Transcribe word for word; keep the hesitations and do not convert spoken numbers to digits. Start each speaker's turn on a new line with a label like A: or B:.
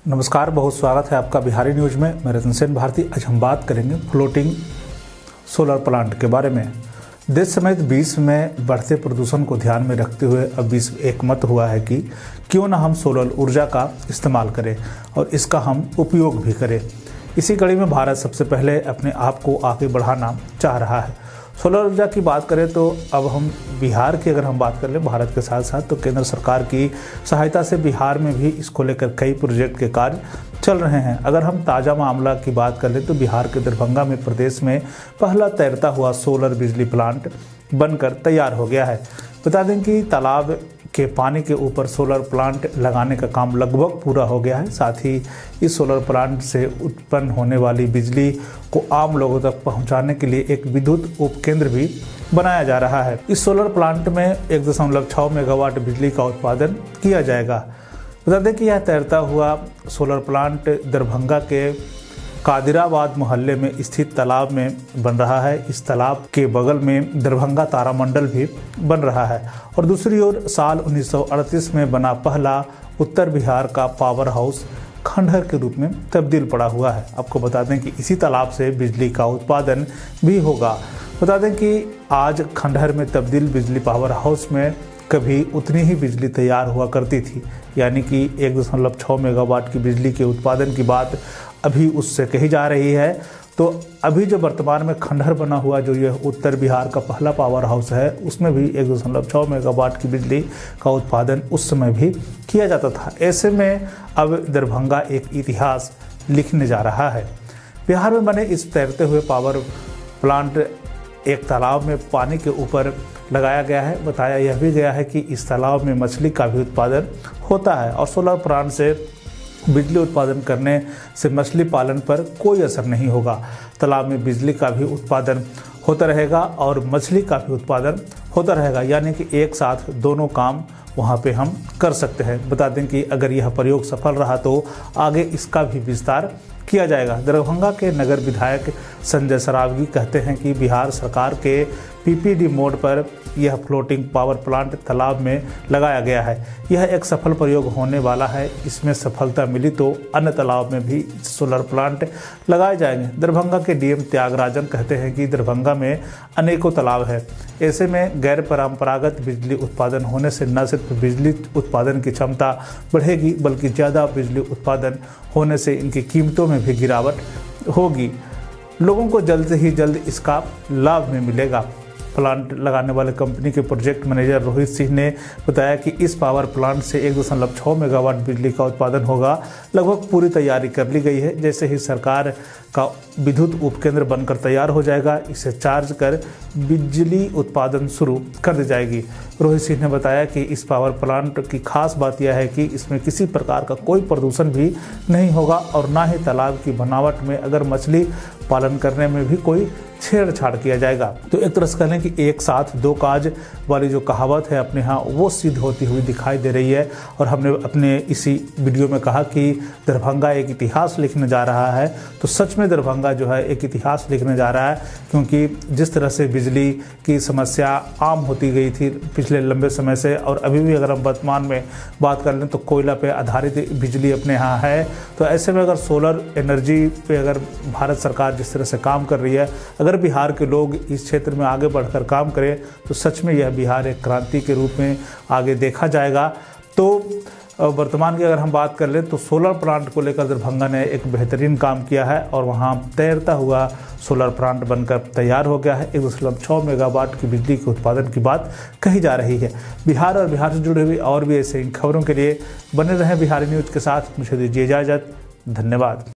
A: नमस्कार, बहुत स्वागत है आपका बिहारी न्यूज में। मैं रतन सेन भारती। आज हम बात करेंगे फ्लोटिंग सोलर प्लांट के बारे में। देश समेत विश्व में बढ़ते प्रदूषण को ध्यान में रखते हुए अब विश्व एकमत हुआ है कि क्यों न हम सोलर ऊर्जा का इस्तेमाल करें और इसका हम उपयोग भी करें। इसी कड़ी में भारत सबसे पहले अपने आप को आगे बढ़ाना चाह रहा है। सोलर ऊर्जा की बात करें तो अब हम बिहार की अगर हम बात कर लें भारत के साथ साथ, तो केंद्र सरकार की सहायता से बिहार में भी इसको लेकर कई प्रोजेक्ट के कार्य चल रहे हैं। अगर हम ताज़ा मामला की बात कर लें तो बिहार के दरभंगा में प्रदेश में पहला तैरता हुआ सोलर बिजली प्लांट बनकर तैयार हो गया है। बता दें कि तालाब के पानी के ऊपर सोलर प्लांट लगाने का काम लगभग पूरा हो गया है। साथ ही इस सोलर प्लांट से उत्पन्न होने वाली बिजली को आम लोगों तक पहुंचाने के लिए एक विद्युत उपकेंद्र भी बनाया जा रहा है। इस सोलर प्लांट में एक दशमलव छः मेगावाट बिजली का उत्पादन किया जाएगा। बता दें कि यह तैरता हुआ सोलर प्लांट दरभंगा के कादिराबाद मोहल्ले में स्थित तालाब में बन रहा है। इस तालाब के बगल में दरभंगा तारामंडल भी बन रहा है और दूसरी ओर साल उन्नीस सौ अड़तीस में बना पहला उत्तर बिहार का पावर हाउस खंडहर के रूप में तब्दील पड़ा हुआ है। आपको बता दें कि इसी तालाब से बिजली का उत्पादन भी होगा। बता दें कि आज खंडहर में तब्दील बिजली पावर हाउस में कभी उतनी ही बिजली तैयार हुआ करती थी, यानी कि एक दशमलव छः मेगावाट की बिजली के उत्पादन की बात अभी उससे कही जा रही है। तो अभी जो वर्तमान में खंडहर बना हुआ जो यह उत्तर बिहार का पहला पावर हाउस है, उसमें भी एक दशमलव छः मेगावाट की बिजली का उत्पादन उस समय भी किया जाता था। ऐसे में अब दरभंगा एक इतिहास लिखने जा रहा है। बिहार में बने इस तैरते हुए पावर प्लांट एक तालाब में पानी के ऊपर लगाया गया है। बताया यह भी गया है कि इस तालाब में मछली का भी उत्पादन होता है और सोलर प्लांट से बिजली उत्पादन करने से मछली पालन पर कोई असर नहीं होगा। तालाब में बिजली का भी उत्पादन होता रहेगा और मछली का भी उत्पादन होता रहेगा, यानी कि एक साथ दोनों काम वहाँ पे हम कर सकते हैं। बता दें कि अगर यह प्रयोग सफल रहा तो आगे इसका भी विस्तार किया जाएगा। दरभंगा के नगर विधायक संजय सरावगी कहते हैं कि बिहार सरकार के पीपीडी मोड पर यह फ्लोटिंग पावर प्लांट तालाब में लगाया गया है। यह एक सफल प्रयोग होने वाला है। इसमें सफलता मिली तो अन्य तालाब में भी सोलर प्लांट लगाए जाएंगे। दरभंगा के डीएम त्यागराजन कहते हैं कि दरभंगा में अनेकों तालाब है। ऐसे में गैर परंपरागत बिजली उत्पादन होने से न सिर्फ बिजली उत्पादन की क्षमता बढ़ेगी बल्कि ज़्यादा बिजली उत्पादन होने से इनकी कीमतों में भी गिरावट होगी। लोगों को जल्द से ही जल्द इसका लाभ में मिलेगा। प्लांट लगाने वाले कंपनी के प्रोजेक्ट मैनेजर रोहित सिंह ने बताया कि इस पावर प्लांट से एक दशमलव छः मेगावाट बिजली का उत्पादन होगा। लगभग पूरी तैयारी कर ली गई है। जैसे ही सरकार का विद्युत उपकेंद्र बनकर तैयार हो जाएगा, इसे चार्ज कर बिजली उत्पादन शुरू कर दी जाएगी। रोहित सिंह ने बताया कि इस पावर प्लांट की खास बात यह है कि इसमें किसी प्रकार का कोई प्रदूषण भी नहीं होगा और ना ही तालाब की बनावट में अगर मछली पालन करने में भी कोई छेड़छाड़ किया जाएगा। तो एक तरह से कह लें कि एक साथ दो काज वाली जो कहावत है अपने यहाँ वो सिद्ध होती हुई दिखाई दे रही है। और हमने अपने इसी वीडियो में कहा कि दरभंगा एक इतिहास लिखने जा रहा है, तो सच में दरभंगा जो है एक इतिहास लिखने जा रहा है, क्योंकि जिस तरह से बिजली की समस्या आम होती गई थी पिछले लंबे समय से, और अभी भी अगर हम वर्तमान में बात कर लें तो कोयला पे आधारित बिजली अपने यहाँ है। तो ऐसे में अगर सोलर एनर्जी पे अगर भारत सरकार जिस तरह से काम कर रही है, अगर बिहार के लोग इस क्षेत्र में आगे बढ़कर काम करें तो सच में यह बिहार एक क्रांति के रूप में आगे देखा जाएगा। तो वर्तमान की अगर हम बात कर लें तो सोलर प्लांट को लेकर दरभंगा ने एक बेहतरीन काम किया है और वहां तैरता हुआ सोलर प्लांट बनकर तैयार हो गया है। एक दशमलव छः मेगावाट की बिजली के उत्पादन की बात कही जा रही है। बिहार और बिहार से जुड़े हुए और भी ऐसे खबरों के लिए बने रहें बिहारी न्यूज़ के साथ। मुझे दीजिए इजाज़त। धन्यवाद।